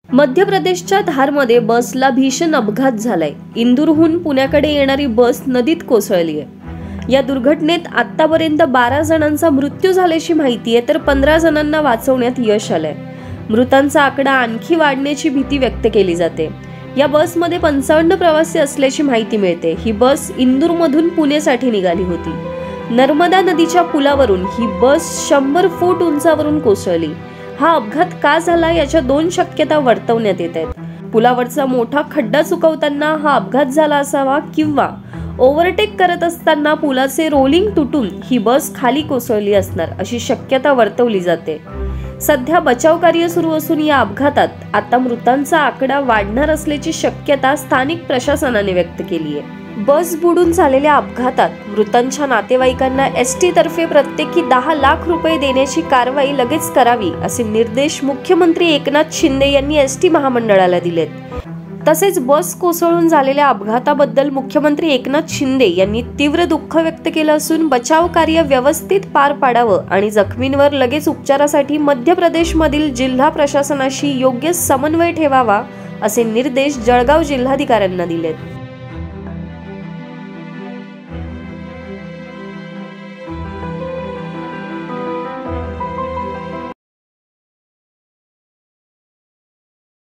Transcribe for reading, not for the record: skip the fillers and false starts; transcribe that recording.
मध्य प्रदेशच्या धारमध्ये बसला भीषण अपघात झालाय। इंदूरहून पुण्याकडे येणारी बस नदीत कोसळली आहे। या दुर्घटनेत आतापर्यंत 12 जणांचा मृत्यू झाल्याची माहिती आहे, तर 15 जणांना वाचवण्यात यश आलंय। मृतांचा आकडा आणखी वाढण्याची भीती व्यक्त केली जाते। या बसमध्ये 55 प्रवासी असल्याची माहिती मिळते। ही बस इंदूरमधून पुणेसाठी निघाली होती। नर्मदा नदीच्या पुलावरून ही बस 100 फूट उंचावरून कोसळली। हा अपघात का झाला याच्या 2 शक्यता वर्तवण्यात येत आहेत। पुलावरचा मोठा खड्डा चुकवताना हा अपघात झाला असावा किंवा ओव्हरटेक करत असताना पुलाचे रोलिंग तुटून ही बस खाली कोसळली असणार, अशी शक्यता वर्तवली जाते। सध्या बचाव कार्य सुरू असून या अपघातात आता मृतांचा आकडा वाढणार असल्याची शक्यता स्थानिक प्रशासनाने व्यक्त केली आहे। बस बुडून झालेल्या अपघातात मृतांच्या नातेवाईकांना एसटी तर्फे प्रत्येकी 10 लाख रुपये देण्याची कारवाई लगेच करावी, असे निर्देश मुख्यमंत्री एकनाथ शिंदे यांनी एसटी महामंडळाला दिलेत। तसेच बस कोसळून झालेल्या अपघाताबद्दल मुख्यमंत्री एकनाथ शिंदे यांनी तीव्र दुःख व्यक्त केलं असून बचाव कार्य व्यवस्थित पार पाडावं आणि जखमींवर लगेच उपचारासाठी मध्य प्रदेशमधील जिल्हा प्रशासनाशी योग्य समन्वय ठेवावा, असे निर्देश जळगाव जिल्हाधिकाऱ्यांना दिलेत।